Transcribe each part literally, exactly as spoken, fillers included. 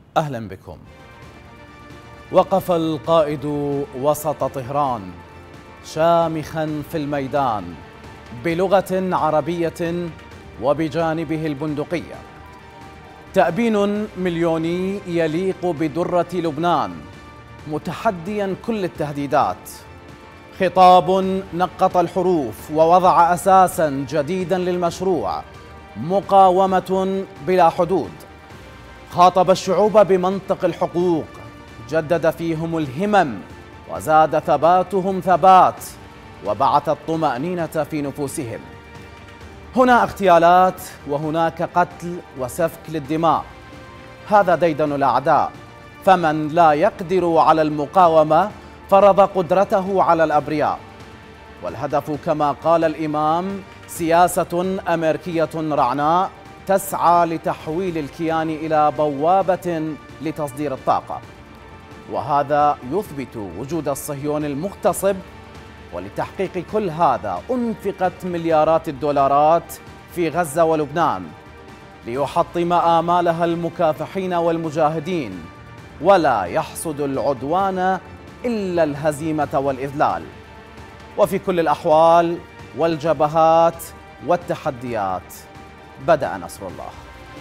أهلا بكم. وقف القائد وسط طهران شامخا في الميدان بلغة عربية وبجانبه البندقية، تأبين مليوني يليق بدرة لبنان متحديا كل التهديدات، خطاب نقط الحروف ووضع أساسا جديدا للمشروع، مقاومة بلا حدود. خاطب الشعوب بمنطق الحقوق، جدد فيهم الهمم وزاد ثباتهم ثبات، وبعث الطمأنينة في نفوسهم. هنا اغتيالات وهناك قتل وسفك للدماء، هذا ديدن الأعداء، فمن لا يقدر على المقاومة فرض قدرته على الأبرياء. والهدف كما قال الإمام سياسة أمريكية رعناء تسعى لتحويل الكيان إلى بوابة لتصدير الطاقة، وهذا يثبت وجود الصهيوني المغتصب. ولتحقيق كل هذا أنفقت مليارات الدولارات في غزة ولبنان ليحطم آمالها المكافحين والمجاهدين، ولا يحصد العدوان إلا الهزيمة والإذلال. وفي كل الأحوال والجبهات والتحديات بدأ نصر الله.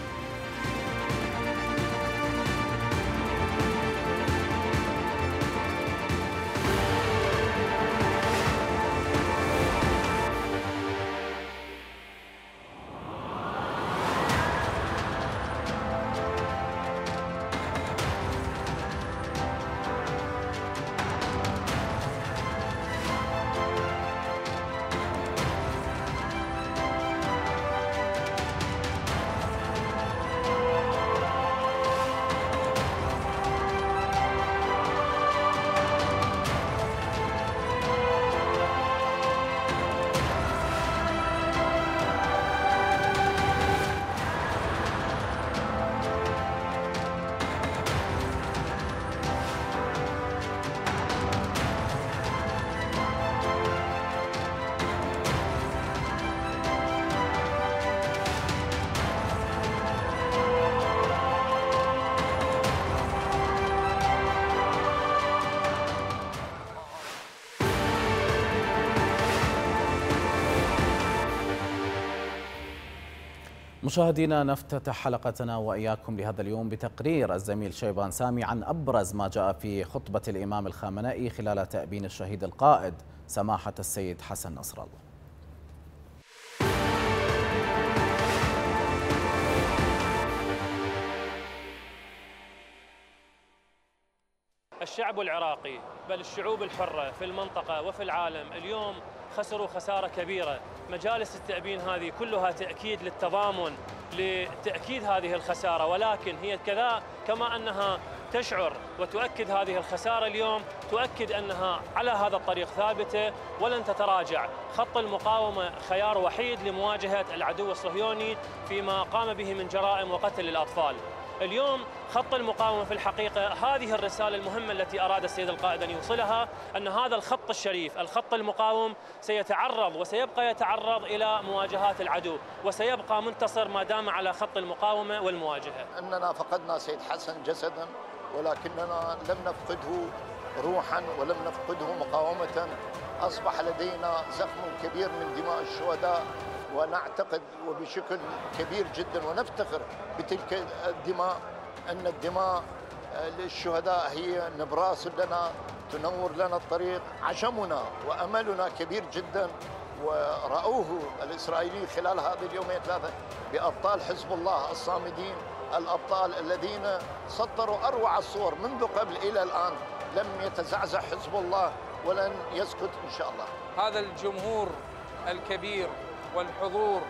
مشاهدينا، نفتتح حلقتنا وإياكم لهذا اليوم بتقرير الزميل شيبان سامي عن أبرز ما جاء في خطبة الإمام الخامنئي خلال تأبين الشهيد القائد سماحة السيد حسن نصر الله. الشعب العراقي بل الشعوب الحرة في المنطقة وفي العالم اليوم خسروا خسارة كبيرة. مجالس التأبين هذه كلها تأكيد للتضامن لتأكيد هذه الخسارة، ولكن هي كذا كما أنها تشعر وتؤكد هذه الخسارة اليوم، تؤكد أنها على هذا الطريق ثابتة ولن تتراجع. خط المقاومة خيار وحيد لمواجهة العدو الصهيوني فيما قام به من جرائم وقتل الأطفال. اليوم خط المقاومة في الحقيقة هذه الرسالة المهمة التي أراد السيد القائد أن يوصلها، أن هذا الخط الشريف الخط المقاوم سيتعرض وسيبقى يتعرض إلى مواجهات العدو، وسيبقى منتصر ما دام على خط المقاومة والمواجهة. أننا فقدنا سيد حسن جسدا، ولكننا لم نفقده روحا ولم نفقده مقاومة. أصبح لدينا زخم كبير من دماء الشهداء، ونعتقد وبشكل كبير جدا ونفتخر بتلك الدماء، أن الدماء للشهداء هي نبراس لنا تنور لنا الطريق. عشمنا وأملنا كبير جدا، ورأوه الإسرائيليين خلال هذه اليومين ثلاثة بأبطال حزب الله الصامدين، الأبطال الذين سطروا أروع الصور منذ قبل إلى الآن. لم يتزعزع حزب الله ولن يسكت إن شاء الله. هذا الجمهور الكبير والحضور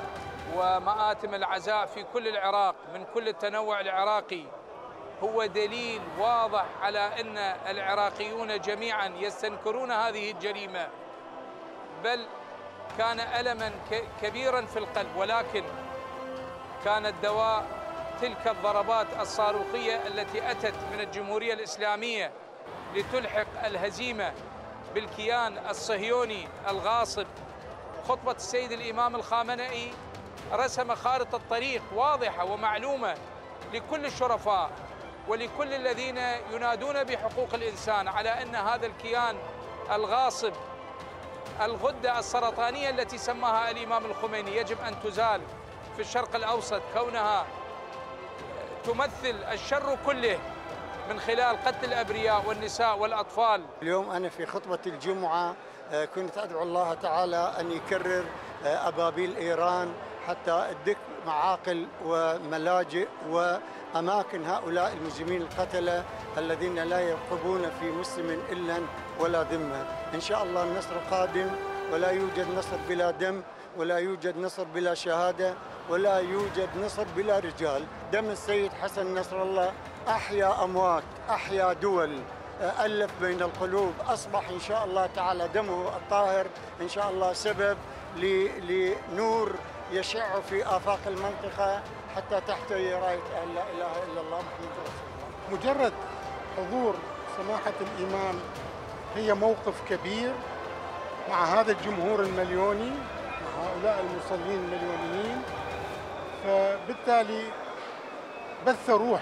ومآتم العزاء في كل العراق من كل التنوع العراقي هو دليل واضح على أن العراقيون جميعا يستنكرون هذه الجريمة، بل كان ألما كبيرا في القلب، ولكن كان الدواء تلك الضربات الصاروخية التي أتت من الجمهورية الإسلامية لتلحق الهزيمة بالكيان الصهيوني الغاصب. خطبة السيد الإمام الخامنئي رسم خارطة طريق واضحة ومعلومة لكل الشرفاء ولكل الذين ينادون بحقوق الإنسان على أن هذا الكيان الغاصب، الغدة السرطانية التي سماها الإمام الخميني، يجب أن تزال في الشرق الأوسط، كونها تمثل الشر كله من خلال قتل الأبرياء والنساء والأطفال. اليوم أنا في خطبة الجمعة كنت أدعو الله تعالى أن يكرر أبابيل إيران حتى تدك معاقل وملاجئ وأماكن هؤلاء المجرمين القتلة الذين لا يرقبون في مسلم إلا ولا ذمة. إن شاء الله النصر قادم، ولا يوجد نصر بلا دم، ولا يوجد نصر بلا شهادة، ولا يوجد نصر بلا رجال. دم السيد حسن نصر الله أحيا أموات، أحيا دول، ألف بين القلوب. أصبح إن شاء الله تعالى دمه الطاهر إن شاء الله سبب لنور يشع في آفاق المنطقة حتى تحتوي راية لا إله إلا الله محمد رسول الله. مجرد حضور سماحة الإمام هي موقف كبير مع هذا الجمهور المليوني، مع هؤلاء المصلين المليونيين، فبالتالي بث روح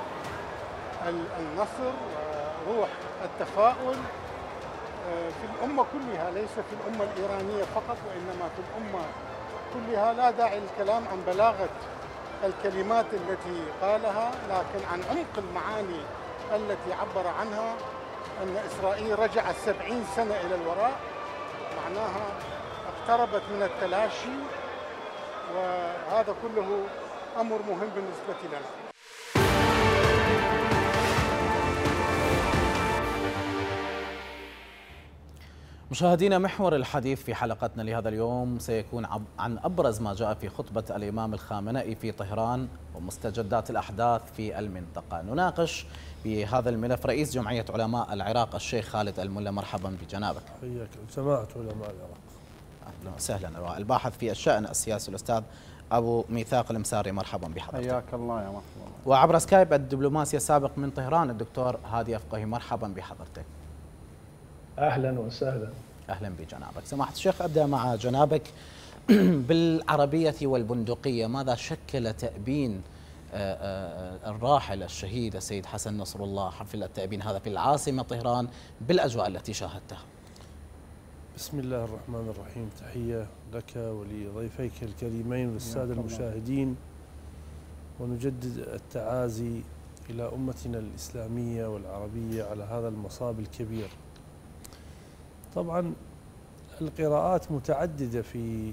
النصر وروح التفاؤل في الأمة كلها، ليس في الأمة الإيرانية فقط وإنما في الأمة كلها. لا داعي للكلام عن بلاغة الكلمات التي قالها، لكن عن عمق المعاني التي عبر عنها، أن إسرائيل رجعت سبعين سنة إلى الوراء، معناها اقتربت من التلاشي، وهذا كله أمر مهم بالنسبة لنا. مشاهدينا، محور الحديث في حلقتنا لهذا اليوم سيكون عن أبرز ما جاء في خطبة الإمام الخامنئي في طهران ومستجدات الأحداث في المنطقة. نناقش بهذا الملف رئيس جمعية علماء العراق الشيخ خالد الملا. مرحبا بجنابك. حياك جماعة علماء العراق. أهلا وسهلا. الباحث في الشأن السياسي الأستاذ أبو ميثاق المساري. مرحبا بحضرتك. حياك الله يا مرحبا. وعبر سكايب الدبلوماسي السابق من طهران الدكتور هادي أفقهي. مرحبا بحضرتك. أهلا وسهلا. أهلا بجنابك. سماحة الشيخ، أبدأ مع جنابك بالعربية والبندقية. ماذا شكل تأبين الراحل الشهيد السيد حسن نصر الله، حفل التأبين هذا في العاصمة طهران بالأجواء التي شاهدتها؟ بسم الله الرحمن الرحيم. تحية لك ولضيفيك الكريمين والسادة المشاهدين، ونجدد التعازي إلى أمتنا الإسلامية والعربية على هذا المصاب الكبير. طبعا القراءات متعددة في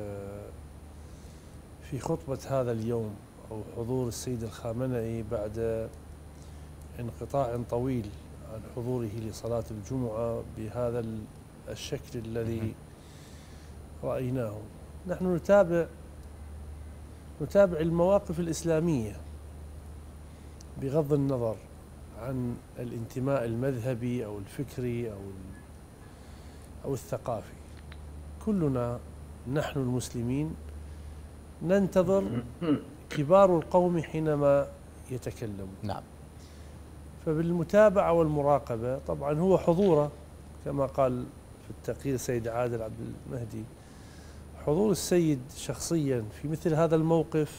في خطبة هذا اليوم أو حضور السيد الخامنئي بعد انقطاع طويل عن حضوره لصلاة الجمعة بهذا الشكل الذي رأيناه. نحن نتابع نتابع المواقف الإسلامية بغض النظر عن الانتماء المذهبي أو الفكري أو أو الثقافي. كلنا نحن المسلمين ننتظر كبار القوم حينما يتكلمون. نعم. فبالمتابعة والمراقبة طبعا هو حضوره كما قال في التقرير السيد عادل عبد المهدي، حضور السيد شخصيا في مثل هذا الموقف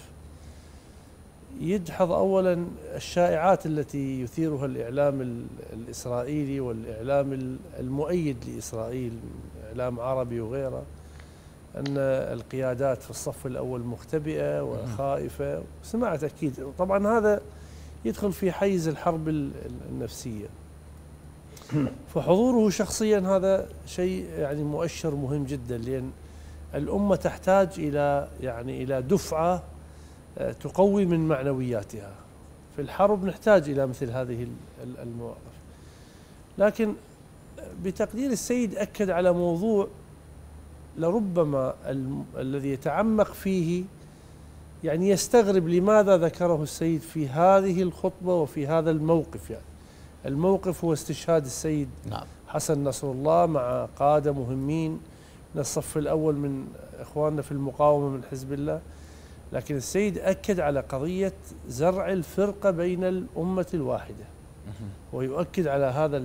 يدحض أولا الشائعات التي يثيرها الإعلام الإسرائيلي والإعلام المؤيد لإسرائيل، إعلام عربي وغيره، أن القيادات في الصف الأول مختبئة وخائفة. سمعت أكيد. طبعا هذا يدخل في حيز الحرب النفسية. فحضوره شخصيا هذا شيء يعني مؤشر مهم جدا، لأن الأمة تحتاج إلى يعني إلى دفعة تقوي من معنوياتها. في الحرب نحتاج إلى مثل هذه المواقف. لكن بتقدير السيد أكد على موضوع لربما الذي يتعمق فيه يعني يستغرب لماذا ذكره السيد في هذه الخطبة وفي هذا الموقف. يعني الموقف هو استشهاد السيد نعم. حسن نصر الله مع قادة مهمين من الصف الأول من إخواننا في المقاومة من حزب الله، لكن السيد أكد على قضية زرع الفرقة بين الأمة الواحدة، ويؤكد على هذا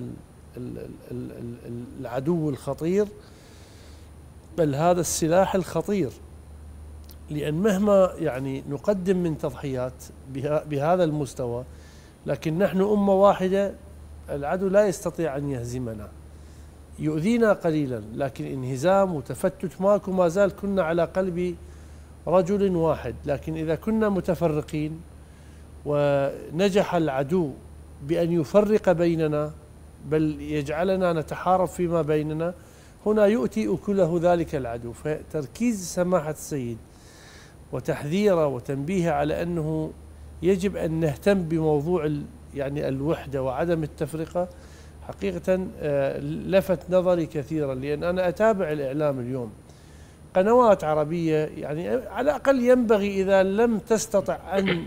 العدو الخطير، بل هذا السلاح الخطير. لأن مهما يعني نقدم من تضحيات بهذا المستوى لكن نحن أمة واحدة، العدو لا يستطيع أن يهزمنا، يؤذينا قليلا لكن انهزام وتفتت ماكو، ما زال كنا على قلب رجل واحد. لكن إذا كنا متفرقين ونجح العدو بأن يفرق بيننا بل يجعلنا نتحارب فيما بيننا، هنا يؤتي أكله ذلك العدو. فتركيز سماحة السيد وتحذيره وتنبيهه على أنه يجب أن نهتم بموضوع يعني الوحدة وعدم التفرقة حقيقة لفت نظري كثيرا، لأن أنا أتابع الإعلام اليوم، قنوات عربية يعني على الأقل ينبغي إذا لم تستطع أن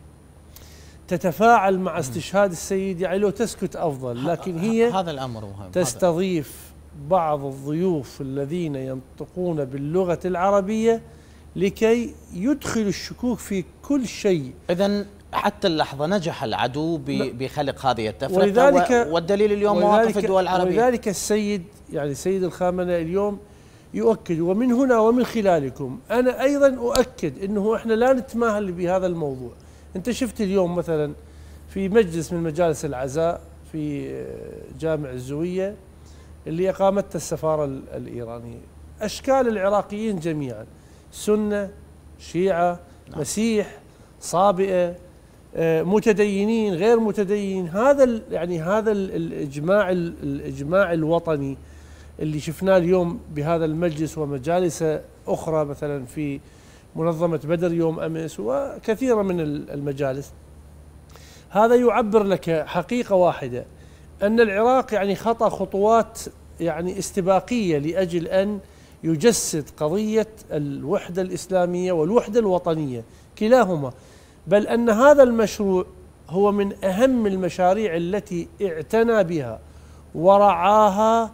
تتفاعل مع استشهاد السيد يعني لو تسكت أفضل، لكن هي هذا الأمر مهم، تستضيف بعض الضيوف الذين ينطقون باللغة العربية لكي يدخل الشكوك في كل شيء. إذن حتى اللحظة نجح العدو بخلق هذه التفرقة، ولذلك والدليل اليوم مواقف الدول العربية. ولذلك السيد يعني السيد الخامنئي اليوم يؤكد، ومن هنا ومن خلالكم أنا أيضا أؤكد أنه إحنا لا نتماهل بهذا الموضوع. أنت شفت اليوم مثلا في مجلس من مجالس العزاء في جامع الزوية اللي أقامته السفارة الإيرانية، أشكال العراقيين جميعا، سنة، شيعة، مسيح، صابئة، متدينين، غير متدينين. هذا يعني هذا الإجماع الإجماع الوطني اللي شفناه اليوم بهذا المجلس ومجالس أخرى مثلا في منظمة بدر يوم أمس وكثيرا من المجالس، هذا يعبر لك حقيقة واحدة أن العراق يعني خطى خطوات يعني استباقية لأجل أن يجسد قضية الوحدة الإسلامية والوحدة الوطنية كلاهما، بل أن هذا المشروع هو من أهم المشاريع التي اعتنى بها ورعاها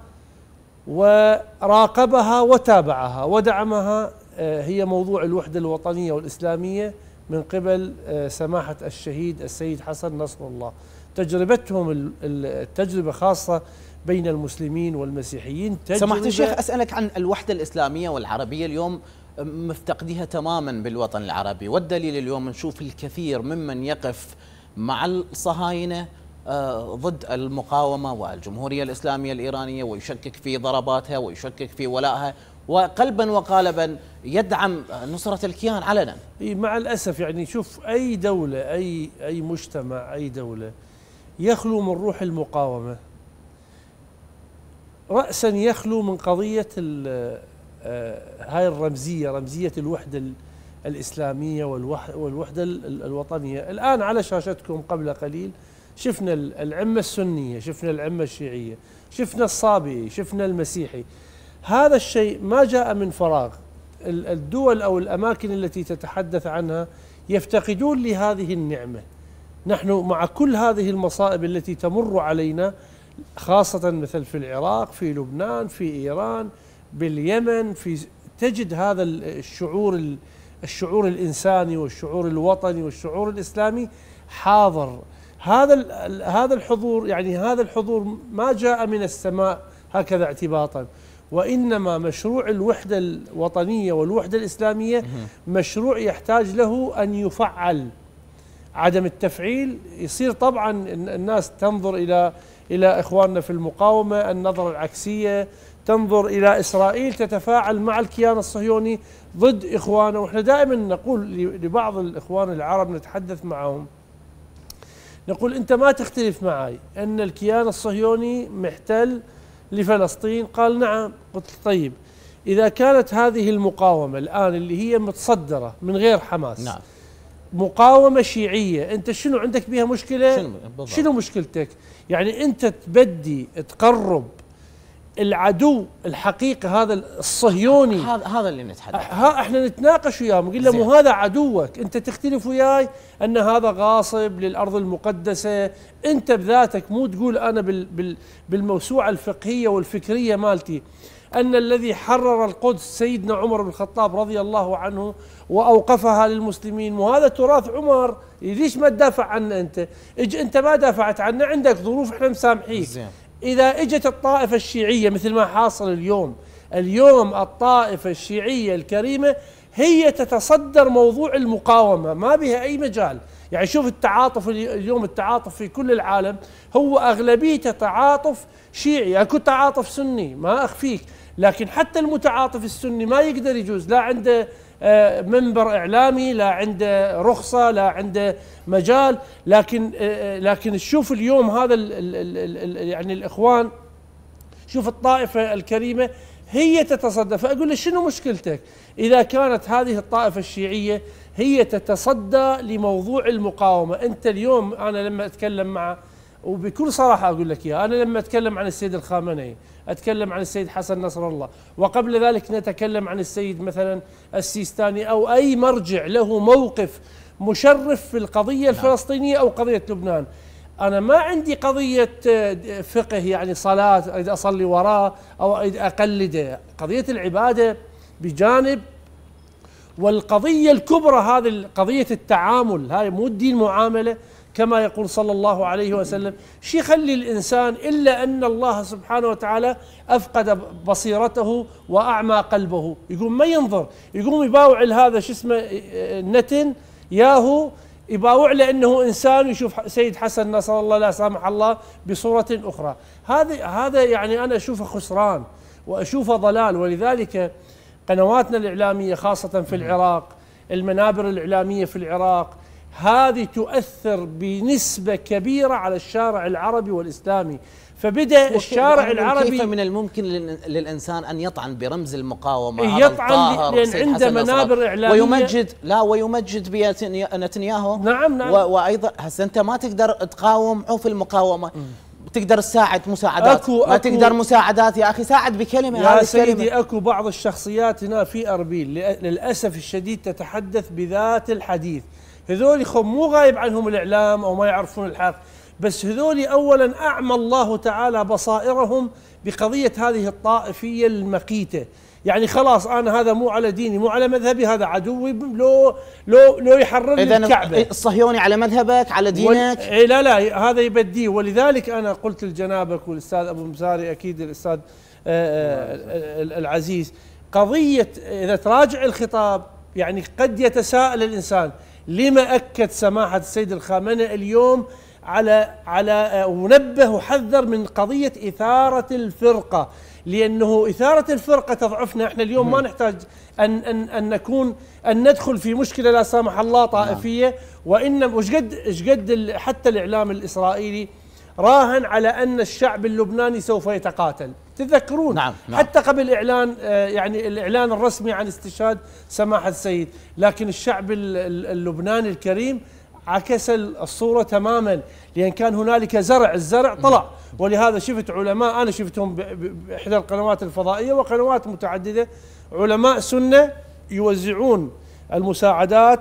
وراقبها وتابعها ودعمها، هي موضوع الوحدة الوطنية والإسلامية من قبل سماحة الشهيد السيد حسن نصر الله. تجربتهم التجربة خاصة بين المسلمين والمسيحيين. سماحة الشيخ أسألك عن الوحدة الإسلامية والعربية اليوم مفتقدها تماما بالوطن العربي، والدليل اليوم نشوف الكثير ممن يقف مع الصهاينة ضد المقاومة والجمهورية الإسلامية الإيرانية ويشكك في ضرباتها ويشكك في ولائها، وقلبا وقالبا يدعم نصرة الكيان علنا. مع الأسف يعني شوف أي دولة أي أي مجتمع أي دولة يخلو من روح المقاومة رأسا يخلو من قضية هاي الرمزية، رمزية الوحدة الإسلامية والوحدة الوطنية. الآن على شاشتكم قبل قليل شفنا العمة السنية، شفنا العمة الشيعية، شفنا الصابئي، شفنا المسيحي. هذا الشيء ما جاء من فراغ. الدول أو الأماكن التي تتحدث عنها يفتقدون لهذه النعمة. نحن مع كل هذه المصائب التي تمر علينا خاصة مثل في العراق، في لبنان، في إيران، باليمن، في تجد هذا الشعور الشعور الإنساني والشعور الوطني والشعور الإسلامي حاضر. هذا هذا الحضور يعني هذا الحضور ما جاء من السماء هكذا اعتباطا، وإنما مشروع الوحدة الوطنية والوحدة الإسلامية مشروع يحتاج له أن يفعل. عدم التفعيل يصير طبعا الناس تنظر إلى إلى إخواننا في المقاومة النظرة العكسية، تنظر إلى إسرائيل تتفاعل مع الكيان الصهيوني ضد إخوانه. وإحنا دائما نقول لبعض الإخوان العرب نتحدث معهم نقول أنت ما تختلف معي أن الكيان الصهيوني محتل لفلسطين؟ قال نعم. قلت طيب إذا كانت هذه المقاومة الآن اللي هي متصدرة من غير حماس نعم. مقاومة شيعية، أنت شنو عندك بها مشكلة؟ شنو, شنو مشكلتك؟ يعني أنت تبدي تقرب العدو الحقيقي هذا الصهيوني، هذا هذا اللي نتحدث. ها احنا نتناقش وياه نقول له مو هذا عدوك، انت تختلف وياي ان هذا غاصب للارض المقدسه، انت بذاتك مو تقول انا بال بال بالموسوعه الفقهيه والفكريه مالتي ان الذي حرر القدس سيدنا عمر بن الخطاب رضي الله عنه واوقفها للمسلمين، وهذا تراث عمر، ليش ما تدافع عنه انت؟ اج انت ما دافعت عنه، عندك ظروف احنا مسامحيك. إذا إجت الطائفة الشيعية مثل ما حاصل اليوم، اليوم الطائفة الشيعية الكريمة هي تتصدر موضوع المقاومة، ما بها أي مجال. يعني شوف التعاطف اليوم، التعاطف في كل العالم هو أغلبيته تعاطف شيعي، أكو تعاطف سني ما أخفيك، لكن حتى المتعاطف السني ما يقدر يجوز، لا عنده منبر إعلامي، لا عنده رخصة، لا عنده مجال. لكن لكن شوف اليوم هذا ال ال ال يعني الإخوان، شوف الطائفة الكريمة هي تتصدى. فأقول له شنو مشكلتك إذا كانت هذه الطائفة الشيعية هي تتصدى لموضوع المقاومة؟ أنت اليوم أنا لما أتكلم مع، وبكل صراحة أقول لك إياها، أنا لما أتكلم عن السيد الخامنئي، أتكلم عن السيد حسن نصر الله، وقبل ذلك نتكلم عن السيد مثلا السيستاني أو أي مرجع له موقف مشرف في القضية الفلسطينية أو قضية لبنان، أنا ما عندي قضية فقه يعني صلاة إذا أصلي وراه أو إذا أقلده، قضية العبادة بجانب، والقضية الكبرى هذه قضية التعامل، هاي مو الدين معاملة كما يقول صلى الله عليه وسلم. شي يخلي الإنسان إلا أن الله سبحانه وتعالى أفقد بصيرته وأعمى قلبه، يقوم ما ينظر، يقوم يباوع هذا شو اسمه نتن ياهو، يباوع له أنه إنسان، يشوف سيد حسن نصر الله لا سامح الله بصورة أخرى. هذا هذا يعني أنا أشوفه خسران وأشوفه ضلال. ولذلك قنواتنا الإعلامية خاصة في العراق، المنابر الإعلامية في العراق، هذه تؤثر بنسبة كبيرة على الشارع العربي والإسلامي. فبدأ الشارع العربي، كيف من الممكن للإنسان أن يطعن برمز المقاومة؟ يطعن لأن عنده منابر إعلامية ويمجد لا ويمجد بنتنياهو. نعم نعم. وأيضا هسه أنت ما تقدر تقاوم عوف المقاومة، تقدر تساعد مساعدات، أكو ما أكو تقدر مساعدات يا أخي، ساعد بكلمة يا سيدي. كلمة. أكو بعض الشخصيات هنا في أربيل للأسف الشديد تتحدث بذات الحديث، هذول خم مو غايب عنهم الإعلام أو ما يعرفون الحق، بس هذول أولا أعمى الله تعالى بصائرهم بقضية هذه الطائفية المقيتة. يعني خلاص أنا هذا مو على ديني مو على مذهبي، هذا عدوي، لو لو لو يحرر لي الكعبة. الصهيوني على مذهبك على دينك؟ وال... لا لا هذا يبديه. ولذلك أنا قلت لجنابك والأستاذ أبو مساري أكيد الأستاذ العزيز، قضية إذا تراجع الخطاب يعني قد يتساءل الإنسان لما أكد سماحة السيد الخامنئي اليوم على على ونبه وحذر من قضية إثارة الفرقة، لأنه إثارة الفرقة تضعفنا. احنا اليوم ما نحتاج أن أن أن نكون أن ندخل في مشكلة لا سامح الله طائفية، وإنما وش قد ايش قد حتى الإعلام الإسرائيلي راهن على أن الشعب اللبناني سوف يتقاتل، تذكرون؟ نعم نعم. حتى قبل إعلان يعني الإعلان الرسمي عن استشهاد سماحة السيد، لكن الشعب اللبناني الكريم عكس الصورة تماما، لأن كان هنالك زرع، الزرع طلع. ولهذا شفت علماء أنا شفتهم بإحدى القنوات الفضائية وقنوات متعددة، علماء سنة يوزعون المساعدات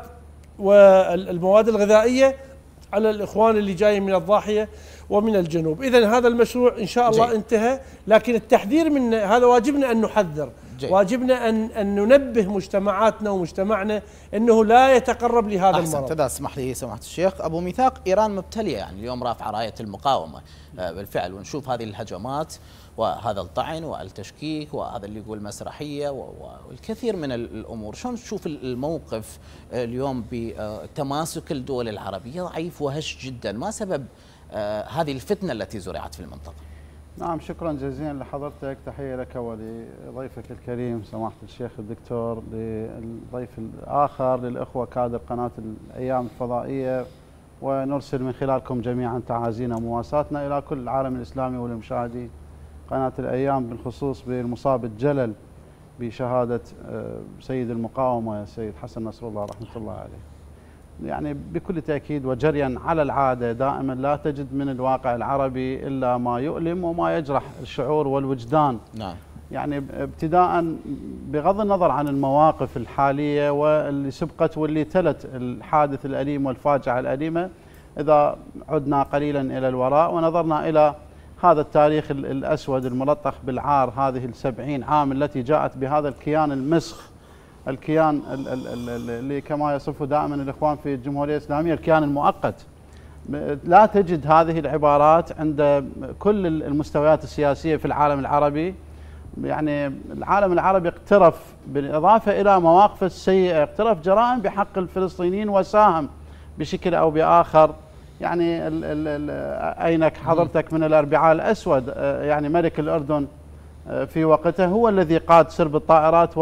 والمواد الغذائية على الإخوان اللي جايين من الضاحية ومن الجنوب. إذن هذا المشروع إن شاء الله جي. انتهى، لكن التحذير من هذا واجبنا أن نحذر، جي. واجبنا أن أن ننبه مجتمعاتنا ومجتمعنا أنه لا يتقرب لهذا المرض. إذا اسمح لي سماحة الشيخ أبو ميثاق، إيران مبتلية يعني اليوم رافعة راية المقاومة بالفعل، ونشوف هذه الهجمات وهذا الطعن والتشكيك وهذا اللي يقول مسرحية والكثير من الأمور. شلون تشوف الموقف اليوم بتماسك الدول العربية؟ ضعيف وهش جدا، ما سبب هذه الفتنة التي زرعت في المنطقة؟ نعم، شكرا جزيلا لحضرتك، تحية لك ولضيفك الكريم سماحة الشيخ الدكتور، للضيف الآخر، للأخوة كادر قناة الأيام الفضائية، ونرسل من خلالكم جميعا تعازينا ومواساتنا إلى كل العالم الإسلامي ولمشاهدي قناة الأيام، بالخصوص بالمصاب الجلل بشهادة سيد المقاومة السيد حسن نصر الله رحمة الله عليه. يعني بكل تأكيد وجريا على العادة دائما لا تجد من الواقع العربي إلا ما يؤلم وما يجرح الشعور والوجدان. نعم. يعني ابتداء بغض النظر عن المواقف الحالية واللي سبقت واللي تلت الحادث الأليم والفاجعة الأليمة، إذا عدنا قليلا إلى الوراء ونظرنا إلى هذا التاريخ الأسود الملطخ بالعار، هذه السبعين عام التي جاءت بهذا الكيان المسخ، الكيان اللي كما يصفه دائما الإخوان في الجمهورية الإسلامية الكيان المؤقت. لا تجد هذه العبارات عند كل المستويات السياسية في العالم العربي. يعني العالم العربي اقترف بالإضافة إلى مواقفه السيئة، اقترف جرائم بحق الفلسطينيين وساهم بشكل أو بآخر. يعني ال ال ال أينك حضرتك من الأربعاء الأسود، يعني ملك الأردن في وقته هو الذي قاد سرب الطائرات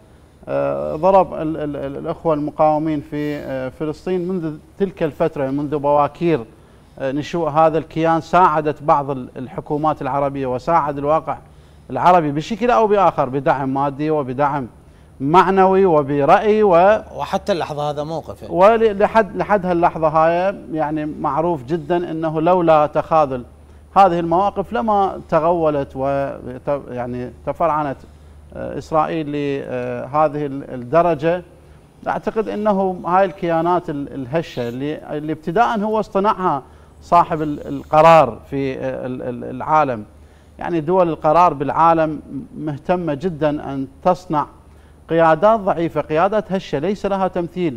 وضرب ال ال الأخوة المقاومين في فلسطين. منذ تلك الفترة، منذ بواكير نشوء هذا الكيان، ساعدت بعض الحكومات العربية وساعد الواقع العربي بشكل أو بآخر بدعم مادي وبدعم معنوي وبرأي و وحتى اللحظة هذا موقف، ولحد لحد هاللحظة هاي يعني معروف جدا أنه لولا تخاذل هذه المواقف لما تغولت ويعني تفرعنت إسرائيل لهذه الدرجة. أعتقد أنه هاي الكيانات الهشة اللي, اللي ابتداء هو اصطنعها صاحب القرار في العالم، يعني دول القرار بالعالم مهتمة جدا أن تصنع قيادات ضعيفة، قيادات هشة ليس لها تمثيل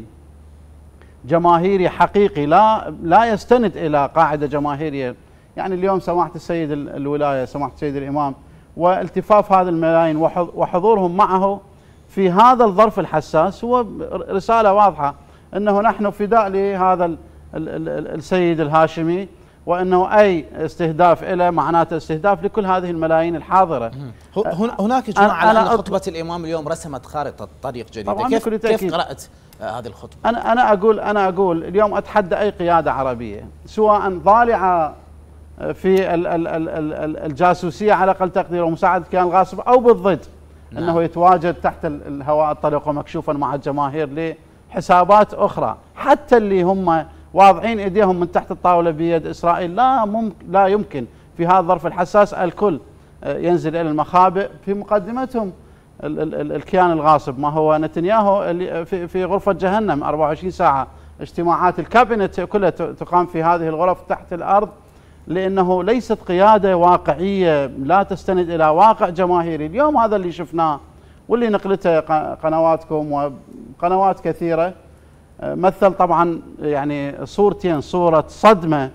جماهيري حقيقي، لا لا يستند إلى قاعدة جماهيرية. يعني اليوم سماحة السيد الولاية، سماحة السيد الإمام، والتفاف هذا الملايين وحضورهم معه في هذا الظرف الحساس هو رسالة واضحة أنه نحن فداء لهذا السيد الهاشمي، وأنه أي استهداف له معناته استهداف لكل هذه الملايين الحاضرة. هناك إجماع على أن خطبة الإمام اليوم رسمت خارطة طريق جديدة. كيف, كيف قرأت هذه الخطبة؟ أنا أنا أقول أنا أقول اليوم أتحدى أي قيادة عربية سواء ضالعة في الجاسوسية على أقل تقدير ومساعدة كيان الغاصب أو بالضد، نعم. أنه يتواجد تحت الهواء الطلق ومكشوفا مع الجماهير لحسابات أخرى، حتى اللي هم واضعين ايديهم من تحت الطاوله بيد اسرائيل. لا ممكن لا يمكن في هذا الظرف الحساس الكل ينزل الى المخابئ، في مقدمتهم ال ال ال الكيان الغاصب. ما هو نتنياهو اللي في, في غرفه جهنم أربعة وعشرين ساعه، اجتماعات الكابينت كلها تقام في هذه الغرف تحت الارض، لانه ليست قياده واقعيه لا تستند الى واقع جماهيري. اليوم هذا اللي شفناه واللي نقلته قنواتكم وقنوات كثيره مثل طبعا يعني صورتين، صورة صدمة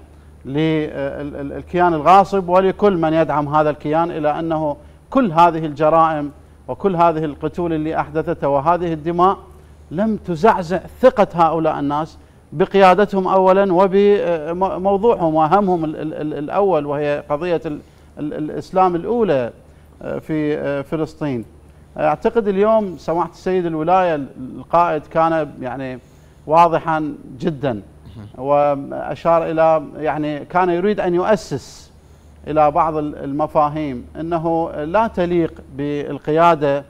للكيان الغاصب ولكل من يدعم هذا الكيان، إلى أنه كل هذه الجرائم وكل هذه القتول اللي أحدثتها وهذه الدماء لم تزعزع ثقة هؤلاء الناس بقيادتهم أولا وبموضوعهم وهمهم الأول، وهي قضية الإسلام الأولى في فلسطين. أعتقد اليوم سماحة السيد الولاية القائد كان يعني واضحا جدا، وأشار إلى يعني كان يريد أن يؤسس إلى بعض المفاهيم أنه لا تليق بالقيادة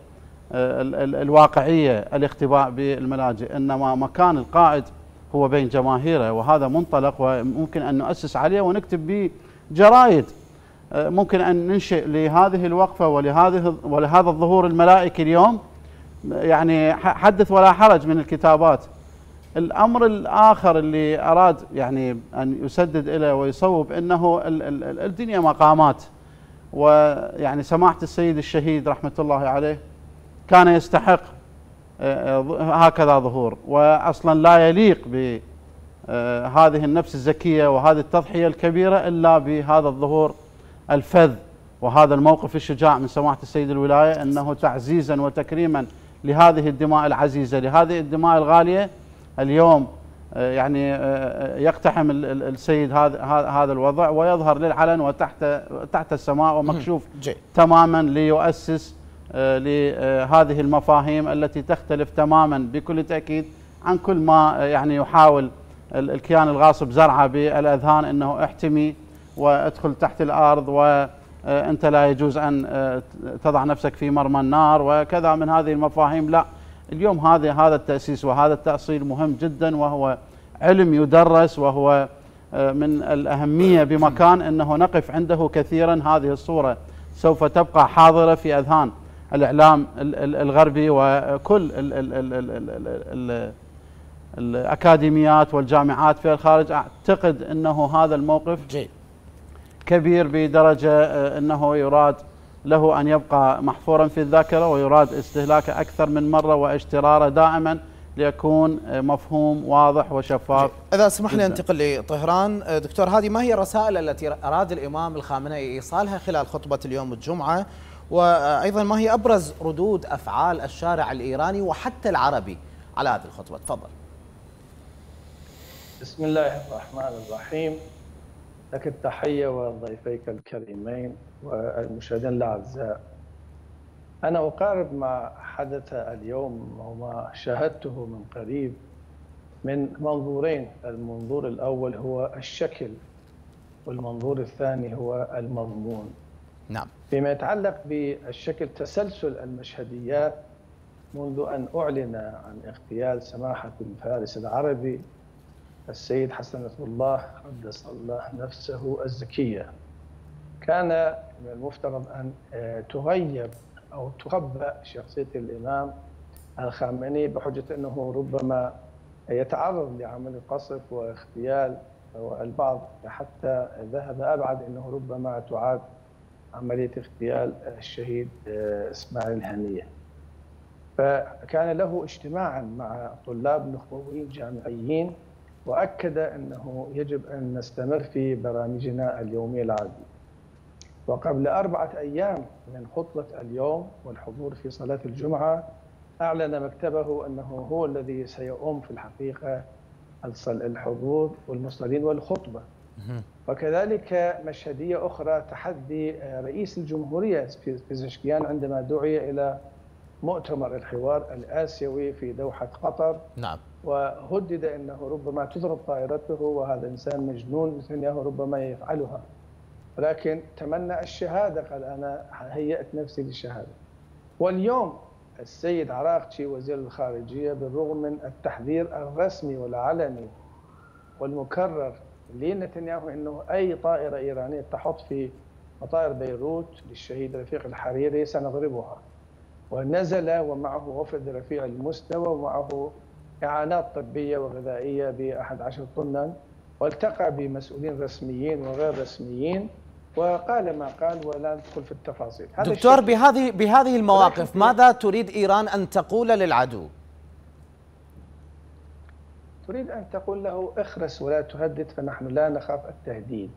الواقعية الاختباء بالملاجئ، إنما مكان القائد هو بين جماهيره، وهذا منطلق وممكن أن نؤسس عليه ونكتب به جرايد. ممكن أن ننشئ لهذه الوقفة ولهذه ولهذا الظهور الملائكي اليوم يعني حدث ولا حرج من الكتابات. الأمر الآخر اللي أراد يعني أن يسدد إليه ويصوب أنه الدنيا مقامات، ويعني سماحة السيد الشهيد رحمة الله عليه كان يستحق هكذا ظهور، وأصلا لا يليق بهذه النفس الزكية وهذه التضحية الكبيرة إلا بهذا الظهور الفذ وهذا الموقف الشجاع من سماحة السيد الولاية، أنه تعزيزا وتكريما لهذه الدماء العزيزة، لهذه الدماء الغالية. اليوم يعني يقتحم السيد هذا هذا الوضع ويظهر للعلن وتحت تحت السماء ومكشوف تماما، ليؤسس لهذه المفاهيم التي تختلف تماما بكل تأكيد عن كل ما يعني يحاول الكيان الغاصب زرعه بالأذهان، أنه احتمي وادخل تحت الأرض وأنت لا يجوز أن تضع نفسك في مرمى النار وكذا من هذه المفاهيم. لا، اليوم هذا هذا التأسيس وهذا التأصيل مهم جدا، وهو علم يدرس، وهو من الأهمية بمكان أنه نقف عنده كثيرا. هذه الصورة سوف تبقى حاضرة في أذهان الإعلام الغربي وكل ال ال ال ال ال ال الأكاديميات والجامعات في الخارج. أعتقد أنه هذا الموقف جيد كبير بدرجة أنه يراد له أن يبقى محفورا في الذاكرة، ويراد استهلاكه أكثر من مرة واشتراره دائما ليكون مفهوم واضح وشفاف. إذا سمح لي أنتقل لطهران. دكتور، هذه ما هي الرسائل التي أراد الإمام الخامنئي إيصالها خلال خطبة اليوم الجمعة، وأيضا ما هي أبرز ردود أفعال الشارع الإيراني وحتى العربي على هذه الخطبة؟ تفضل. بسم الله الرحمن الرحيم. لك التحية وضيفيك الكريمين والمشاهدين الأعزاء. أنا أقارب ما حدث اليوم وما شاهدته من قريب من منظورين. المنظور الأول هو الشكل، والمنظور الثاني هو المضمون. نعم. فيما يتعلق بالشكل، تسلسل المشهديات منذ أن أعلن عن اغتيال سماحة الفارس العربي السيد حسن نصر الله قدس الله نفسه الزكية، كان من المفترض أن تغيب أو تخبأ شخصية الإمام الخامنئي بحجة أنه ربما يتعرض لعمل قصف واغتيال، والبعض حتى ذهب أبعد أنه ربما تعاد عملية اغتيال الشهيد إسماعيل هنية. فكان له اجتماعا مع طلاب نخبويين جامعيين، وأكد أنه يجب أن نستمر في برامجنا اليومية العادية. وقبل أربعة أيام من خطبة اليوم والحضور في صلاة الجمعة، أعلن مكتبه أنه هو الذي سيقوم في الحقيقة الحضور والمصلين والخطبة. وكذلك مشهدية أخرى، تحدي رئيس الجمهورية في بزشكيان عندما دعي إلى مؤتمر الحوار الآسيوي في دوحة قطر. نعم. وهدد أنه ربما تضرب طائرته، وهذا إنسان مجنون نتنياهو ربما يفعلها، ولكن تمنى الشهادة، قال أنا هيأت نفسي للشهادة. واليوم السيد عراقتشي وزير الخارجية، بالرغم من التحذير الرسمي والعلني والمكرر لنتنياهو أنه أي طائرة إيرانية تحط في مطار بيروت للشهيد رفيق الحريري سنضربها، ونزل ومعه وفد رفيع المستوى ومعه إعانات طبية وغذائية بأحد عشر طنا، والتقى بمسؤولين رسميين وغير رسميين وقال ما قال ولا ندخل في التفاصيل. دكتور، بهذه بهذه المواقف ماذا تريد إيران أن تقول للعدو؟ تريد أن تقول له اخرس ولا تهدد، فنحن لا نخاف التهديد.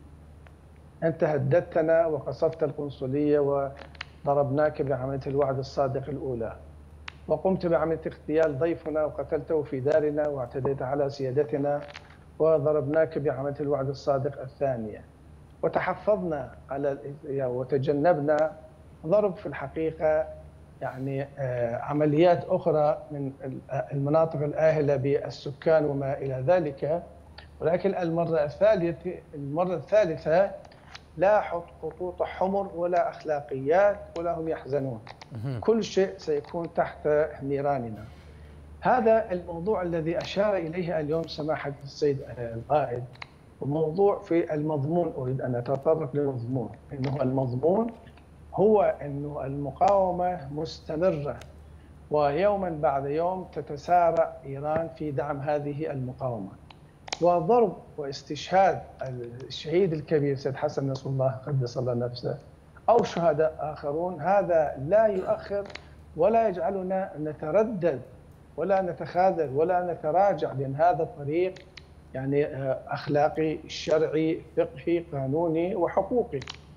أنت هددتنا وقصفت القنصلية وضربناك بعملية الوعد الصادق الأولى، وقمت بعملية اغتيال ضيفنا وقتلته في دارنا واعتديت على سيادتنا، وضربناك بعملية الوعد الصادق الثانية، وتحفظنا على وتجنبنا ضرب في الحقيقة يعني عمليات أخرى من المناطق الآهلة بالسكان وما إلى ذلك. ولكن المرة الثالثة المرة الثالثة لا خطوط حمر ولا أخلاقيات ولا هم يحزنون. كل شيء سيكون تحت نيراننا. هذا الموضوع الذي أشار إليه اليوم سماحة السيد القائد، وموضوع في المضمون. أريد أن أتطرق للمضمون، إنه المضمون هو أنه المقاومة مستمرة، ويوما بعد يوم تتسارع إيران في دعم هذه المقاومة، وضرب واستشهاد الشهيد الكبير سيد حسن نصر الله قدس الله نفسه أو شهداء آخرون، هذا لا يؤخر ولا يجعلنا نتردد ولا نتخاذل ولا نتراجع، لأن هذا الطريق يعني أخلاقي شرعي فقهي قانوني وحقوقي.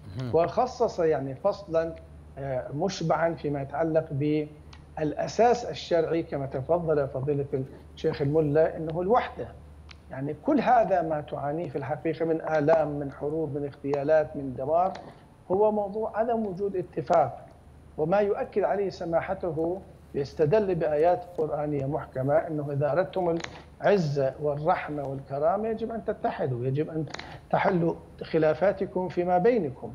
وخصص يعني فصلا مشبعا فيما يتعلق بالأساس الشرعي كما تفضل فضيلة الشيخ الملا، إنه الوحدة. يعني كل هذا ما تعانيه في الحقيقة من آلام، من حروب، من اغتيالات، من دمار، هو موضوع عدم وجود اتفاق. وما يؤكد عليه سماحته يستدل بآيات قرآنية محكمة أنه إذا أردتم العزة والرحمة والكرامة يجب أن تتحدوا، يجب أن تحلوا خلافاتكم فيما بينكم.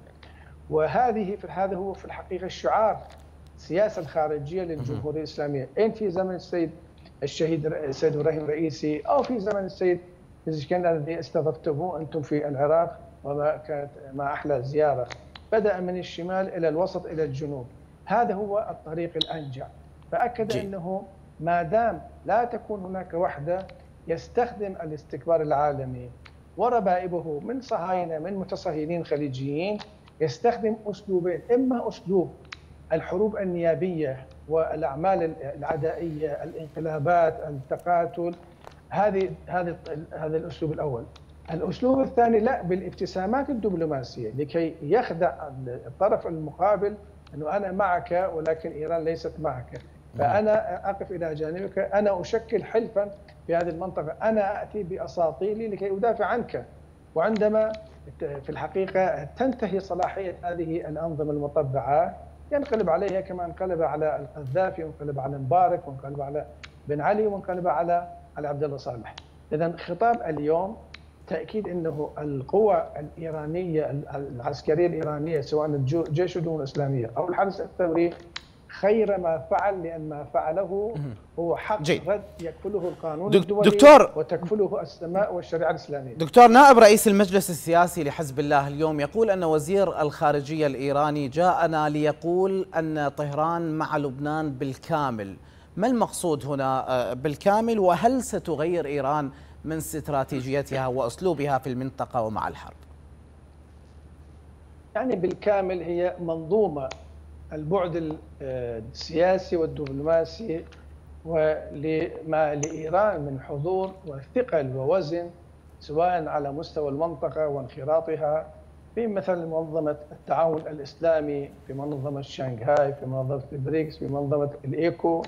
وهذه في هذا هو في الحقيقة الشعار السياسة الخارجية للجمهورية الإسلامية، إن في زمن السيد الشهيد السيد إبراهيم رئيسي أو في زمن السيد بزشكيان الذي استضفتموه أنتم في العراق، وما كانت ما أحلى زيارة، بدأ من الشمال إلى الوسط إلى الجنوب. هذا هو الطريق الأنجع. فأكد جي. أنه ما دام لا تكون هناك وحدة، يستخدم الاستكبار العالمي وربائبه من صهاينة من متصهينين خليجيين، يستخدم أسلوبين: إما أسلوب الحروب النيابية والأعمال العدائية، الانقلابات، التقاتل، هذه هذا هذا الأسلوب الأول. الأسلوب الثاني لا، بالابتسامات الدبلوماسية لكي يخدع الطرف المقابل أنه أنا معك ولكن إيران ليست معك. فأنا أقف إلى جانبك، أنا أشكل حلفا في هذه المنطقة، أنا أتي بأساطيلي لكي أدافع عنك. وعندما في الحقيقة تنتهي صلاحية هذه الأنظمة المطبعة ينقلب عليها كما انقلب على القذافي، وانقلب على مبارك، وانقلب على بن علي، وانقلب على على عبد الله صالح. إذا خطاب اليوم تأكيد أنه القوى الإيرانية العسكرية الإيرانية سواء الجيش الدول الإسلامية أو الحرس الثوري خير ما فعل، لأن ما فعله هو حق جيد. رد يكفله القانون دك الدولي دكتور وتكفله السماء والشريعة الإسلامية. دكتور نائب رئيس المجلس السياسي لحزب الله اليوم يقول أن وزير الخارجية الإيراني جاءنا ليقول أن طهران مع لبنان بالكامل. ما المقصود هنا بالكامل، وهل ستغير إيران من استراتيجيتها وأسلوبها في المنطقة ومع الحرب؟ يعني بالكامل هي منظومة البعد السياسي والدبلوماسي ولما لإيران من حضور وثقل ووزن سواء على مستوى المنطقة وانخراطها في مثل منظمة التعاون الإسلامي، في منظمة شنغهاي، في منظمة البريكس، في منظمة الإيكو،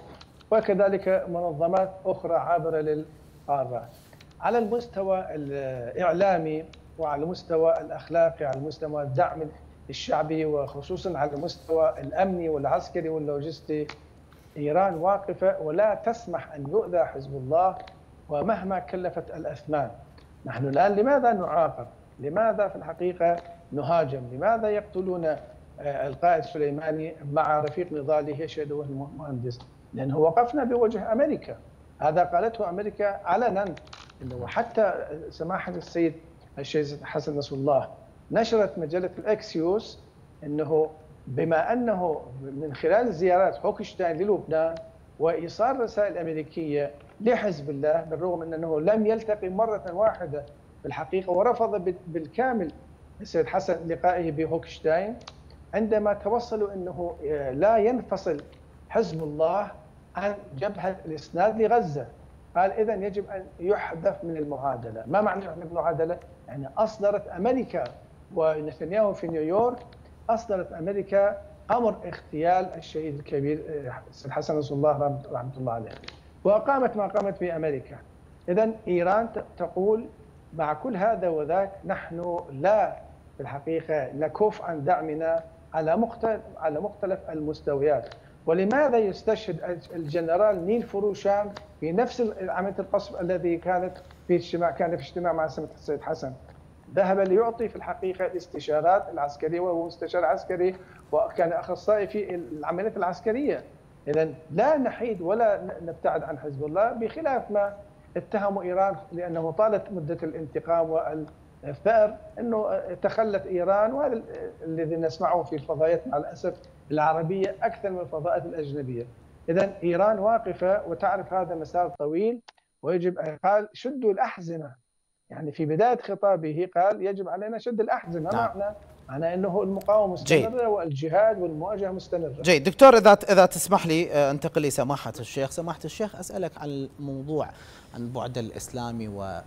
وكذلك منظمات أخرى عابرة للقارة. على المستوى الإعلامي وعلى المستوى الأخلاقي، على مستوى الدعم الشعبي، وخصوصا على المستوى الأمني والعسكري واللوجستي، إيران واقفة ولا تسمح أن يؤذى حزب الله ومهما كلفت الأثمان. نحن الآن لماذا نعاقب؟ لماذا في الحقيقة نهاجم؟ لماذا يقتلون القائد سليماني مع رفيق نضاله يشهد وهو المهندس؟ لأنه وقفنا بوجه أمريكا، هذا قالته أمريكا علنا. إنه حتى سماحة السيد الشيخ حسن نصر الله نشرت مجلة الأكسيوس أنه بما أنه من خلال زيارات هوكشتاين للبنان وإيصال رسائل أمريكية لحزب الله، بالرغم من أنه لم يلتقي مرة واحدة في الحقيقة، ورفض بالكامل السيد حسن لقائه بهوكشتاين، عندما توصلوا أنه لا ينفصل حزب الله عن جبهة الإسناد لغزة. قال إذن يجب أن يحذف من المعادلة. ما معنى يحذف من المعادلة؟ يعني أصدرت أمريكا ونتنياهو في نيويورك، أصدرت أمريكا أمر اغتيال الشهيد الكبير السيد حسن نصر الله رحمة الله عليه، وأقامت ما قامت في أمريكا. إذن إيران تقول مع كل هذا وذاك نحن لا في الحقيقة نكف عن دعمنا على مختلف على مختلف المستويات. ولماذا يستشهد الجنرال نيل فروشان في نفس عملية القصف الذي كانت في اجتماع كان في اجتماع مع سماحة السيد حسن؟ ذهب ليعطي في الحقيقة الاستشارات العسكرية، وهو مستشار عسكري وكان أخصائي في العمليات العسكرية. إذا لا نحيد ولا نبتعد عن حزب الله، بخلاف ما اتهموا إيران لأنه طالت مدة الانتقام والثأر، أنه تخلت إيران، وهذا الذي نسمعه في الفضائيات مع الأسف العربية أكثر من الفضائيات الأجنبية. إذا إيران واقفة وتعرف هذا مسار طويل، ويجب أن قال شدوا الأحزمة. يعني في بداية خطابه قال يجب علينا شد الأحزمة. نعم. معنى معنى أنه المقاومة مستمرة. جيد. والجهاد والمواجهة مستمرة. جيد دكتور، إذا إذا تسمح لي أنتقل لسماحة الشيخ. سماحة الشيخ أسألك عن الموضوع عن البعد الإسلامي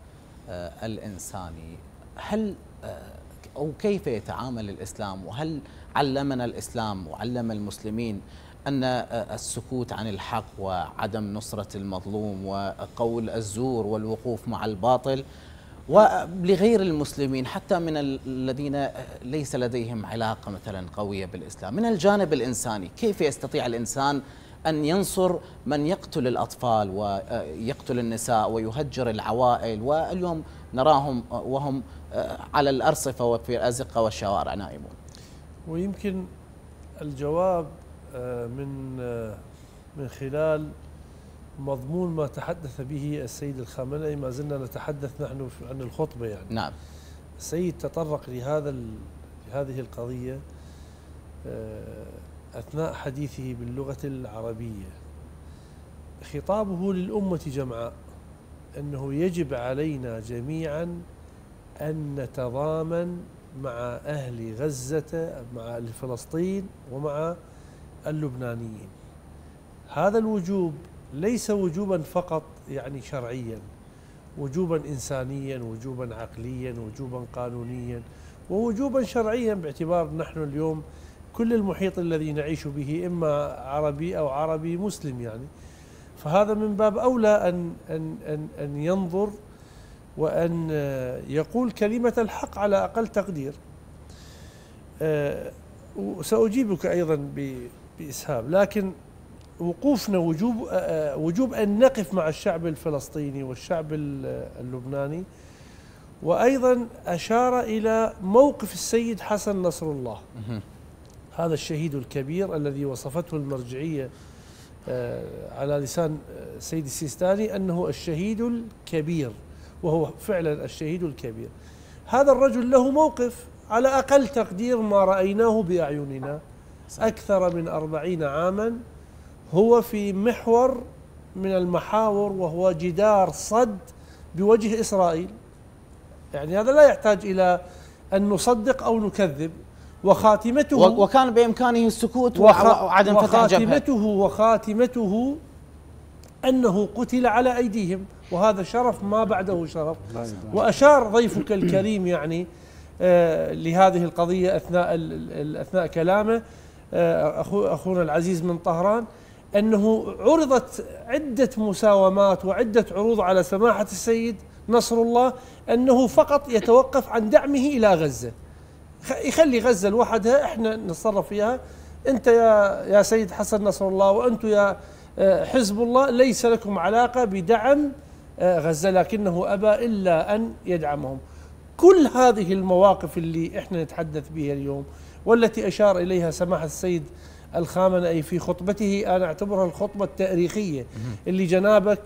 والإنساني. هل أو كيف يتعامل الإسلام، وهل علمنا الإسلام وعلم المسلمين أن السكوت عن الحق وعدم نصرة المظلوم وقول الزور والوقوف مع الباطل، ولغير المسلمين حتى من الذين ليس لديهم علاقة مثلا قوية بالإسلام، من الجانب الإنساني كيف يستطيع الإنسان أن ينصر من يقتل الأطفال ويقتل النساء ويهجر العوائل، واليوم نراهم وهم على الأرصفة وفي الأزقة والشوارع نائمون؟ ويمكن الجواب من من خلال مضمون ما تحدث به السيد الخامنئي. ما زلنا نتحدث نحن عن الخطبة يعني. نعم. السيد تطرق لهذا لهذه القضية أثناء حديثه باللغة العربية. خطابه للأمة جمعاء أنه يجب علينا جميعا أن نتضامن مع أهل غزة، مع أهل فلسطين، ومع اللبنانيين. هذا الوجوب ليس وجوبا فقط يعني شرعيا، وجوبا إنسانيا، وجوبا عقليا، وجوبا قانونيا، ووجوبا شرعيا، باعتبار نحن اليوم كل المحيط الذي نعيش به إما عربي أو عربي مسلم يعني. فهذا من باب أولى أن أن أن أن ينظر وأن يقول كلمة الحق على أقل تقدير. سأجيبك أيضا بإسهاب، لكن وقوفنا وجوب وجوب أن نقف مع الشعب الفلسطيني والشعب اللبناني. وأيضا أشار إلى موقف السيد حسن نصر الله، هذا الشهيد الكبير الذي وصفته المرجعية على لسان السيد السيستاني أنه الشهيد الكبير، وهو فعلا الشهيد الكبير. هذا الرجل له موقف على أقل تقدير ما رأيناه بأعيننا أكثر من أربعين عاما، هو في محور من المحاور وهو جدار صد بوجه إسرائيل. يعني هذا لا يحتاج إلى أن نصدق أو نكذب. وخاتمته وكان بإمكانه السكوت وعدم فتح جبهة. وخاتمته وخاتمته أنه قتل على أيديهم، وهذا شرف ما بعده شرف. وأشار ضيفك الكريم يعني آه لهذه القضية أثناء أثناء كلامه آه أخو أخونا العزيز من طهران، أنه عرضت عدة مساومات وعدة عروض على سماحة السيد نصر الله أنه فقط يتوقف عن دعمه إلى غزة، يخلي غزة لوحدها احنا نتصرف فيها. انت يا يا سيد حسن نصر الله وانتم يا حزب الله ليس لكم علاقة بدعم غزة، لكنه أبى إلا أن يدعمهم. كل هذه المواقف اللي احنا نتحدث بها اليوم والتي أشار إليها سماحة السيد الخامنئي في خطبته، أنا أعتبرها الخطبة التاريخية اللي جنابك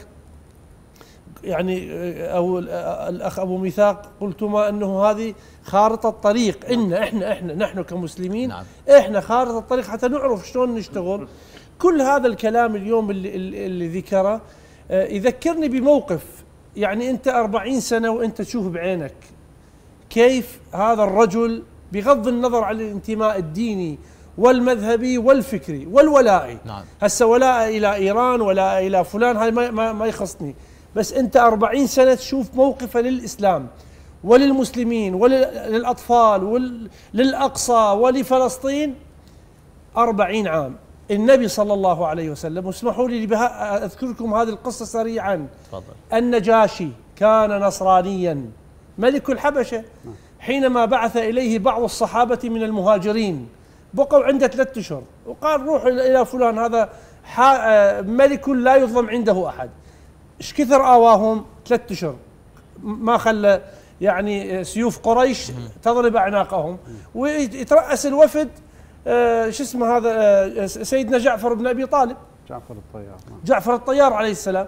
يعني أو الأخ أبو ميثاق قلتما أنه هذه خارطة طريق، إن إحنا إحنا نحن كمسلمين نعم. إحنا خارطة الطريق حتى نعرف شلون نشتغل. كل هذا الكلام اليوم اللي, اللي ذكره يذكرني بموقف، يعني أنت أربعين سنة وأنت تشوف بعينك كيف هذا الرجل بغض النظر عن الانتماء الديني والمذهبي والفكري والولائي نعم. هسه ولاء إلى إيران ولا إلى فلان هاي ما, ما, ما يخصني، بس أنت أربعين سنة تشوف موقفه للإسلام وللمسلمين وللأطفال وللأقصى ولفلسطين. أربعين عام النبي صلى الله عليه وسلم، واسمحوا لي أذكركم هذه القصة سريعا. تفضل. النجاشي كان نصرانيا ملك الحبشة، حينما بعث إليه بعض الصحابة من المهاجرين بقوا عنده ثلاثة أشهر وقال روح إلى فلان، هذا ملك لا يظلم عنده أحد. ايش كثر آواهم؟ ثلاثة أشهر ما خلى يعني سيوف قريش تضرب أعناقهم. ويترأس الوفد آه شو اسمه هذا آه سيدنا جعفر بن أبي طالب، جعفر الطيار جعفر الطيار عليه السلام.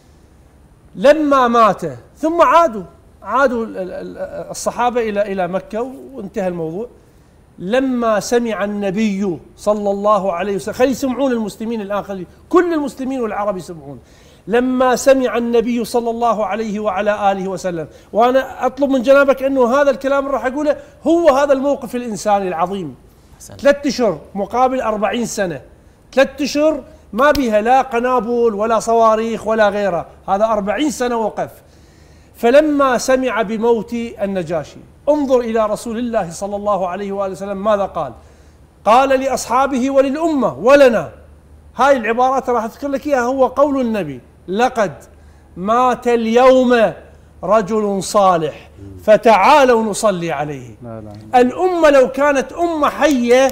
لما مات ثم عادوا عادوا الصحابة إلى إلى مكة وانتهى الموضوع. لما سمع النبي صلى الله عليه وسلم، خلي يسمعون المسلمين الآن، خلي كل المسلمين والعرب يسمعون. لما سمع النبي صلى الله عليه وعلى آله وسلم، وأنا أطلب من جنابك أنه هذا الكلام راح أقوله هو هذا الموقف الإنساني العظيم. ثلاثة أشهر مقابل أربعين سنة، ثلاثة أشهر ما بها لا قنابل ولا صواريخ ولا غيرها، هذا أربعين سنة وقف. فلما سمع بموت النجاشي انظر إلى رسول الله صلى الله عليه وآله وسلم ماذا قال؟ قال لأصحابه وللأمة ولنا، هاي العبارات راح أذكر لك إياها، هو قول النبي: لقد مات اليوم رجل صالح فتعالوا نصلي عليه. لا لا. الأمة لو كانت أمة حية،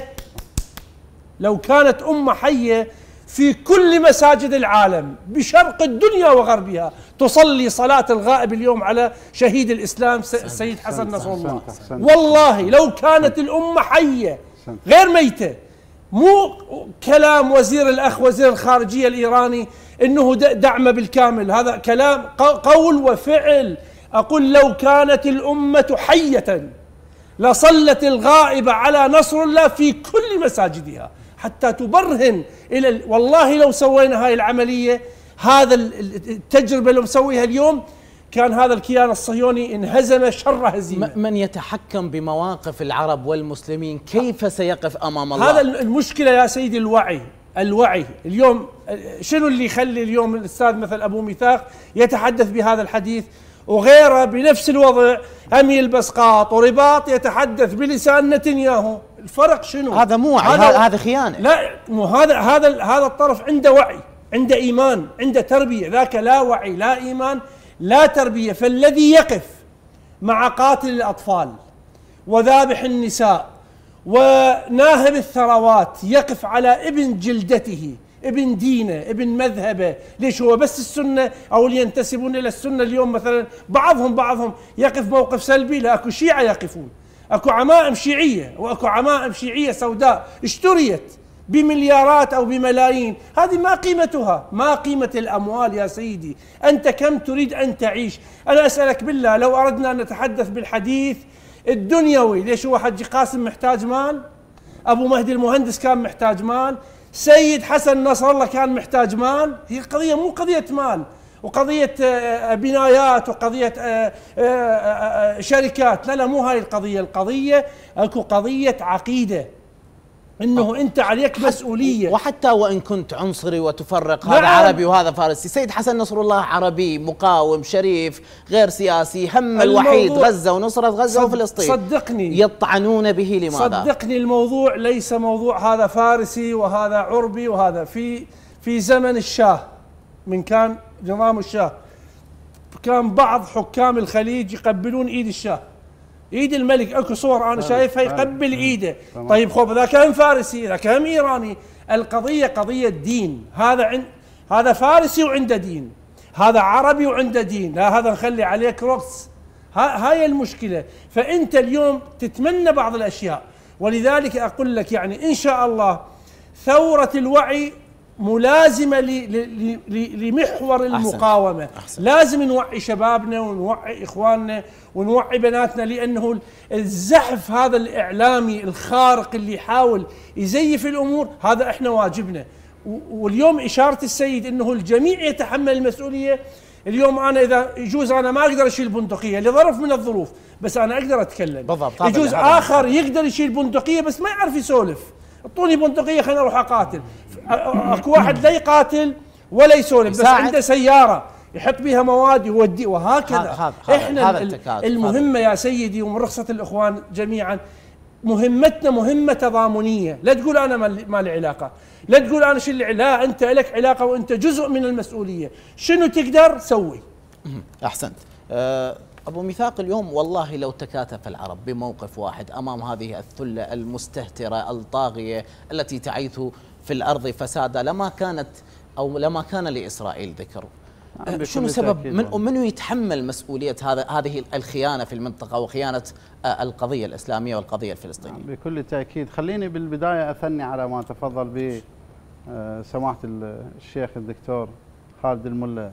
لو كانت أمة حية في كل مساجد العالم بشرق الدنيا وغربها تصلي صلاة الغائب اليوم على شهيد الإسلام السيد حسن نصر الله. والله لو كانت الأمة حية غير ميتة، مو كلام وزير الأخ وزير الخارجية الإيراني إنه دعم بالكامل، هذا كلام قول وفعل. أقول لو كانت الأمة حية لصلت الغائبة على نصر الله في كل مساجدها حتى تبرهن إلى، والله لو سوينا هاي العملية، هذا التجربة لو مسويها اليوم، كان هذا الكيان الصهيوني انهزم شر هزيمة. من يتحكم بمواقف العرب والمسلمين كيف سيقف أمام الله؟ هذا المشكلة يا سيدي، الوعي. الوعي اليوم شنو اللي يخلي اليوم الأستاذ مثل أبو ميثاق يتحدث بهذا الحديث، وغيره بنفس الوضع هم يلبس قاط ورباط يتحدث بلسان نتنياهو. الفرق شنو؟ هذا مو وعي، هذا هذا خيانه. لا مو هذا هذا هذا الطرف عنده وعي، عنده ايمان، عنده تربيه، ذاك لا وعي لا ايمان لا تربيه. فالذي يقف مع قاتل الاطفال وذابح النساء وناهب الثروات، يقف على ابن جلدته، ابن دينه، ابن مذهبه، ليش هو بس السنه او اللي ينتسبون الى السنه اليوم مثلا بعضهم بعضهم يقف موقف سلبي؟ لا، اكو شيعه يقفون، اكو عمائم شيعيه واكو عمائم شيعيه سوداء اشتريت بمليارات او بملايين، هذه ما قيمتها؟ ما قيمه الاموال يا سيدي؟ انت كم تريد ان تعيش؟ انا اسالك بالله، لو اردنا ان نتحدث بالحديث الدنيوي، ليش هو حجي قاسم محتاج مال؟ ابو مهدي المهندس كان محتاج مال؟ سيد حسن نصر الله كان محتاج مال؟ هي القضيه مو قضيه مال وقضيه بنايات وقضيه شركات، لا لا مو هاي القضيه، القضيه اكو قضيه عقيده، انه انت عليك مسؤوليه. وحتى وان كنت عنصري وتفرق هذا نعم. عربي وهذا فارسي، سيد حسن نصر الله عربي مقاوم شريف غير سياسي، هم الوحيد غزه ونصره غزه صد وفلسطين. صدقني يطعنون به لماذا؟ صدقني الموضوع ليس موضوع هذا فارسي وهذا عربي وهذا. في في زمن الشاه، من كان نظام الشاه، كان بعض حكام الخليج يقبلون ايد الشاه، ايد الملك، اكو صور انا شايفها يقبل ايده. طيب خب اذا كان فارسي اذا كان ايراني، القضيه قضيه دين. هذا عند هذا فارسي وعنده دين، هذا عربي وعنده دين، لا هذا نخلي عليك رقص. هاي المشكله. فانت اليوم تتمنى بعض الاشياء، ولذلك اقول لك يعني ان شاء الله ثوره الوعي ملازمه لمحور المقاومه. أحسن. لازم نوعي شبابنا ونوعي اخواننا ونوعي بناتنا، لانه الزحف هذا الاعلامي الخارق اللي يحاول يزيف الامور، هذا احنا واجبنا. واليوم اشاره السيد انه الجميع يتحمل المسؤوليه. اليوم انا اذا يجوز انا ما اقدر اشيل بندقيه لظرف من الظروف، بس انا اقدر اتكلم. بالضبط. يجوز اخر يقدر يشيل بندقيه بس ما يعرف يسولف، اعطوني بندقيه خليني اروح اقاتل. اكو واحد لا يقاتل ولا يسولف، بس عنده سياره يحط بها مواد يودي وهكذا. احنا هذا المهمه يا سيدي ومن رخصه الاخوان جميعا، مهمتنا مهمه تضامنيه. لا تقول انا ما لي علاقه، لا تقول انا شو اللي، لا انت لك علاقه وانت جزء من المسؤوليه. شنو تقدر سوي؟ احسنت. أه ابو ميثاق، اليوم والله لو تكاتف العرب بموقف واحد امام هذه الثله المستهتره الطاغيه التي تعيث في الارض فسادا، لما كانت او لما كان لاسرائيل ذكر. شنو سبب من منو يتحمل مسؤوليه هذا هذه الخيانه في المنطقه وخيانه القضيه الاسلاميه والقضيه الفلسطينيه؟ بكل تاكيد. خليني بالبدايه اثني على ما تفضل به سماحه الشيخ الدكتور خالد الملا.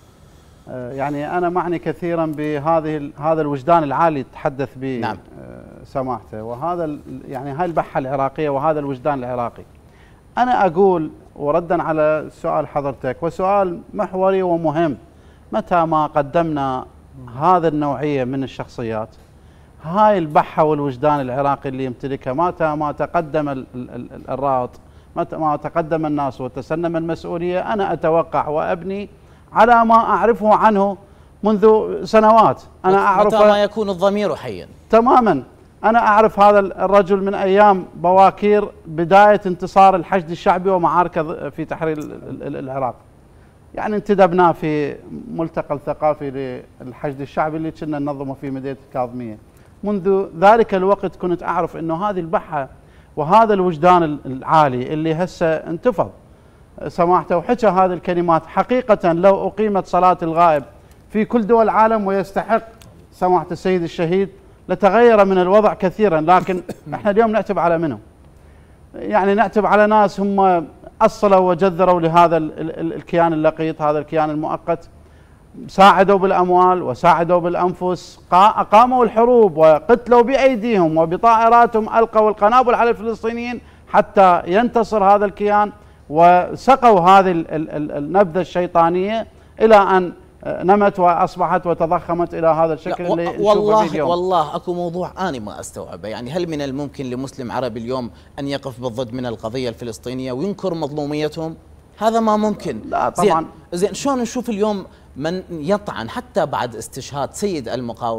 يعني انا معني كثيرا بهذه هذا الوجدان العالي تحدث به نعم. سماحته، وهذا يعني هاي البحه العراقيه وهذا الوجدان العراقي. انا اقول وردا على سؤال حضرتك، وسؤال محوري ومهم، متى ما قدمنا هذا النوعيه من الشخصيات، هاي البحه والوجدان العراقي اللي يمتلكها، متى ما تقدم الراط، متى ما تقدم الناس وتسلم المسؤوليه، انا اتوقع وابني على ما اعرفه عنه منذ سنوات. انا اعرف متى ما يكون الضمير حيا تماما. انا اعرف هذا الرجل من ايام بواكير بدايه انتصار الحشد الشعبي ومعاركه في تحرير العراق. يعني انتدبناه في ملتقى الثقافي للحشد الشعبي اللي كنا ننظمه في مدينه الكاظميه. منذ ذلك الوقت كنت اعرف انه هذه البحه وهذا الوجدان العالي اللي هسه انتفض سماحته وحكى هذه الكلمات، حقيقه لو اقيمت صلاه الغائب في كل دول العالم ويستحق سماحه السيد الشهيد لتغير من الوضع كثيرا. لكن احنا اليوم نعتب على منهم؟ يعني نعتب على ناس هم اصلوا وجذروا لهذا الكيان اللقيط، هذا الكيان المؤقت، ساعدوا بالاموال وساعدوا بالانفس، اقاموا الحروب وقتلوا بايديهم وبطائراتهم، القوا القنابل على الفلسطينيين حتى ينتصر هذا الكيان، وسقوا هذه النبذه الشيطانيه الى ان نمت واصبحت وتضخمت الى هذا الشكل اللي نشوفه والله اليوم. والله اكو موضوع انا ما استوعبه، يعني هل من الممكن لمسلم عربي اليوم ان يقف بالضد من القضيه الفلسطينيه وينكر مظلوميتهم؟ هذا ما ممكن. لا طبعا. زين زين شلون نشوف اليوم من يطعن حتى بعد استشهاد سيد المقاومه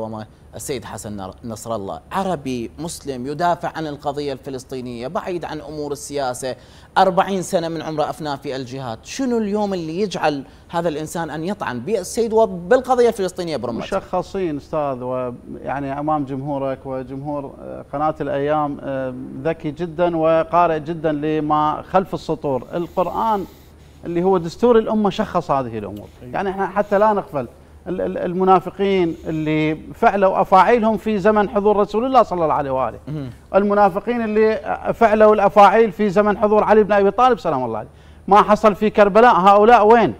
السيد حسن نصر الله، عربي مسلم يدافع عن القضية الفلسطينية بعيد عن أمور السياسة، أربعين سنة من عمره أفناه في الجهاد، شنو اليوم اللي يجعل هذا الإنسان أن يطعن بالسيد وبالقضية الفلسطينية برمته؟ مشخصين أستاذ، ويعني أمام جمهورك وجمهور قناة الأيام ذكي جدا وقارئ جدا لما خلف السطور. القرآن اللي هو دستور الأمة شخص هذه الأمور. يعني احنا حتى لا نغفل المنافقين اللي فعلوا أفاعيلهم في زمن حضور رسول الله صلى الله عليه وآله، المنافقين اللي فعلوا الأفاعيل في زمن حضور علي بن أبي طالب سلام الله عليه، ما حصل في كربلاء هؤلاء وين؟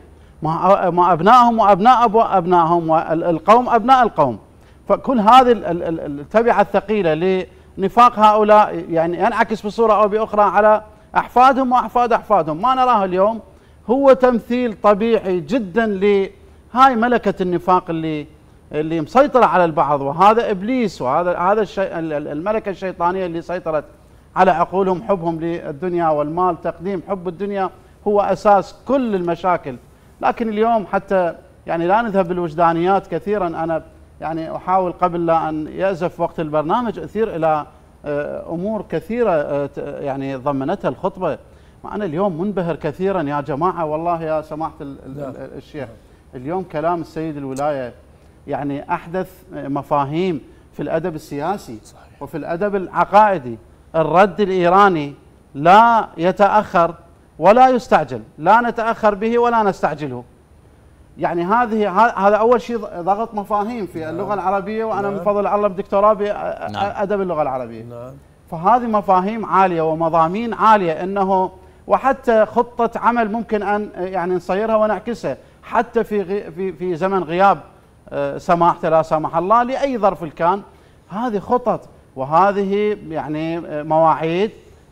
ما أبنائهم وأبناء أبنائهم والقوم أبناء القوم. فكل هذه التبعة الثقيلة لنفاق هؤلاء يعني ينعكس بصورة أو بأخرى على أحفادهم وأحفاد أحفادهم. ما نراه اليوم هو تمثيل طبيعي جدا ل هاي ملكة النفاق اللي اللي مسيطرة على البعض، وهذا إبليس، وهذا هذا الشيء الملكة الشيطانية اللي سيطرت على عقولهم، حبهم للدنيا والمال، تقديم حب الدنيا هو أساس كل المشاكل. لكن اليوم حتى يعني لا نذهب بالوجدانيات كثيرا، أنا يعني أحاول قبل لا أن يأزف وقت البرنامج أثير إلى أمور كثيرة يعني ضمنتها الخطبة. أنا اليوم منبهر كثيرا يا جماعة والله يا سماحة الشيخ. اليوم كلام السيد الولاية يعني أحدث مفاهيم في الأدب السياسي وفي الأدب العقائدي. الرد الإيراني لا يتأخر ولا يستعجل، لا نتأخر به ولا نستعجله. يعني هذه هذا أول شيء ضغط مفاهيم في اللغة العربية، وأنا من فضل الله بدكتوراه بأدب اللغة العربية. فهذه مفاهيم عالية ومضامين عالية، إنه وحتى خطة عمل ممكن أن يعني نصيرها ونعكسها حتى في في في زمن غياب سماحته لا سمح الله لأي ظرف كان. هذه خطط وهذه يعني مواعيد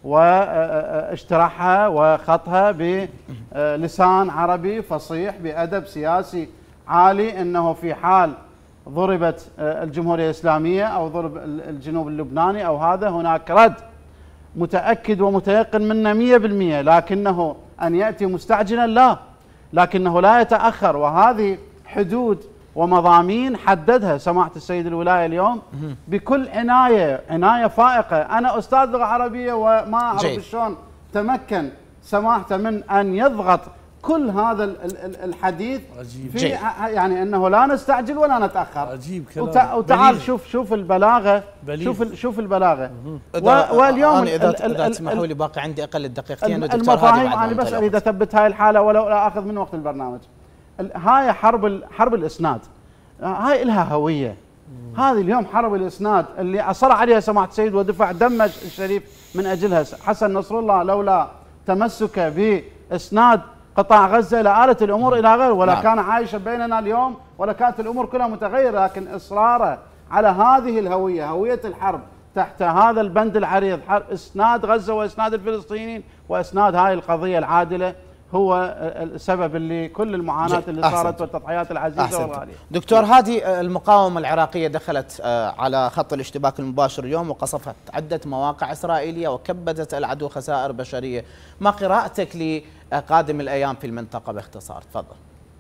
واشتراحها وخطها بلسان عربي فصيح بأدب سياسي عالي، انه في حال ضربت الجمهورية الإسلامية او ضرب الجنوب اللبناني او هذا هناك رد متأكد ومتيقن منه مئة بالمئة، لكنه ان يأتي مستعجلا لا، لكنه لا يتأخر. وهذه حدود ومضامين حددها سماحة السيد الولاية اليوم بكل عناية، عناية فائقة. أنا أستاذ لغة عربية وما أعرف شلون تمكن سماحته من أن يضغط كل هذا الحديث في جي. يعني أنه لا نستعجل ولا نتأخر. عجيب كلام. وتعال شوف شوف البلاغة، شوف شوف البلاغة. واليوم إذا إذا تسمحوا لي باقي عندي أقل دقيقتين المفاهيم أنا بس أريد أثبت هاي الحالة ولو لا أخذ من وقت البرنامج. هاي حرب حرب الإسناد، هاي إلها هوية. هذه اليوم حرب الإسناد اللي أصر عليها سماحة السيد ودفع دم الشريف من أجلها حسن نصر الله، لولا تمسكه بإسناد قطاع غزة لآلت الأمور إلى غير، ولا نعم. كان عايشا بيننا اليوم ولا كانت الأمور كلها متغيرة. لكن إصراره على هذه الهوية، هوية الحرب تحت هذا البند العريض، إسناد غزة وإسناد الفلسطينيين وإسناد هاي القضية العادلة، هو السبب اللي كل المعاناة اللي صارت والتضحيات العزيزة والغالية. دكتور، هذه المقاومة العراقية دخلت على خط الاشتباك المباشر اليوم وقصفت عدة مواقع إسرائيلية وكبدت العدو خسائر بشرية. ما قراءتك لقادم الأيام في المنطقة باختصار؟ تفضل.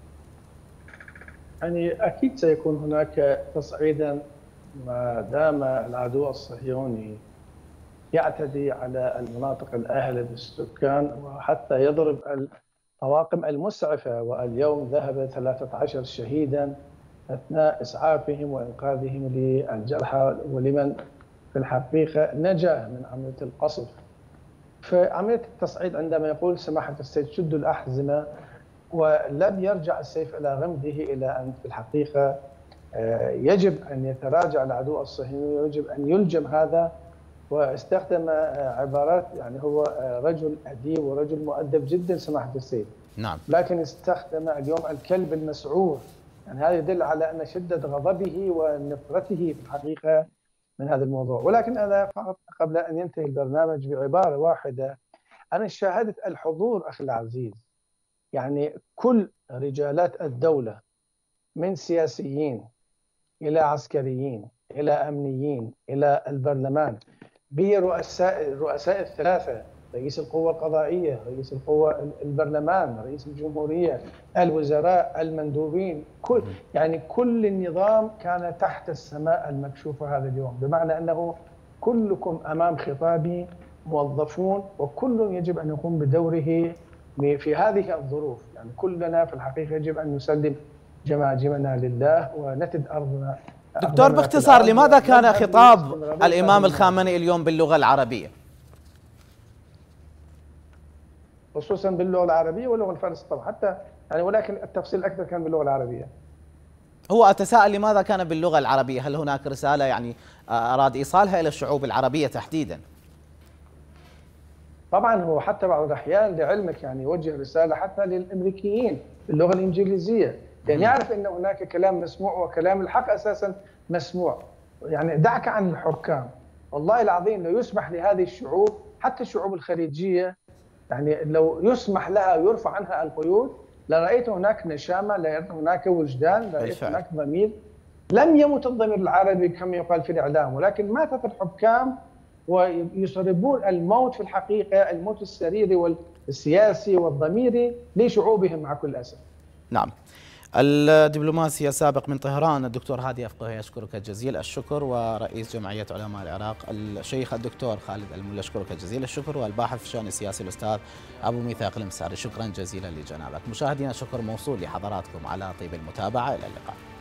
يعني أكيد سيكون هناك تصعيدا ما دام العدو الصهيوني يعتدي على المناطق الأهلة بالسكان وحتى يضرب الطواقم المسعفة. واليوم ذهب ثلاثة عشر شهيدا أثناء إسعافهم وإنقاذهم للجرحى ولمن في الحقيقة نجا من عملية القصف. فعملية التصعيد عندما يقول سماحة السيد شدوا الأحزمة، ولم يرجع السيف إلى غمده إلى أن في الحقيقة يجب أن يتراجع العدو الصهيوني ويجب أن يلجم هذا. واستخدم عبارات يعني هو رجل أديب ورجل مؤدب جدا سماحة السيد. نعم. لكن استخدم اليوم الكلب المسعور، يعني هذا يدل على أن شدة غضبه ونفرته في الحقيقة من هذا الموضوع. ولكن أنا فقط قبل أن ينتهي البرنامج بعبارة واحدة، أنا شاهدت الحضور أخي العزيز، يعني كل رجالات الدولة من سياسيين إلى عسكريين إلى أمنيين إلى البرلمان، برؤساء الرؤساء الثلاثة رئيس القوة القضائية، رئيس القوة البرلمان، رئيس الجمهورية، الوزراء، المندوبين، كل يعني كل النظام كان تحت السماء المكشوفة هذا اليوم، بمعنى أنه كلكم أمام خطابي موظفون، وكل يجب أن يقوم بدوره في هذه الظروف. يعني كلنا في الحقيقة يجب أن نسلم جماجمنا لله ونتد أرضنا. دكتور باختصار، لماذا كان خطاب الإمام الخامنئي اليوم باللغة العربية؟ خصوصا باللغة العربية واللغة الفارسية طبعا، حتى يعني ولكن التفصيل الأكثر كان باللغة العربية. هو أتساءل لماذا كان باللغة العربية؟ هل هناك رسالة يعني أراد إيصالها إلى الشعوب العربية تحديدا؟ طبعا هو حتى بعض الأحيان لعلمك يعني يوجه رسالة حتى للأمريكيين باللغة الإنجليزية، يعني يعرف أن هناك كلام مسموع وكلام الحق أساسا مسموع. يعني دعك عن الحكام، والله العظيم لو يسمح لهذه الشعوب حتى الشعوب الخليجية، يعني لو يسمح لها ويرفع عنها القيود لرأيت هناك نشامة، لرأيت هناك وجدان، لرأيت هناك ضمير. لم يمت الضمير العربي كما يقال في الإعلام، ولكن ماتت الحكام ويسربون الموت في الحقيقة، الموت السريري والسياسي والضميري لشعوبهم مع كل أسف. نعم. الدبلوماسي السابق من طهران الدكتور هادي أفقه يشكرك جزيل الشكر، ورئيس جمعية علماء العراق الشيخ الدكتور خالد الملا يشكرك جزيل الشكر، والباحث في الشأن السياسي الأستاذ أبو ميثاق المساري، شكرا جزيلا لجنابك. مشاهدينا شكر موصول لحضراتكم على طيب المتابعة، إلى اللقاء.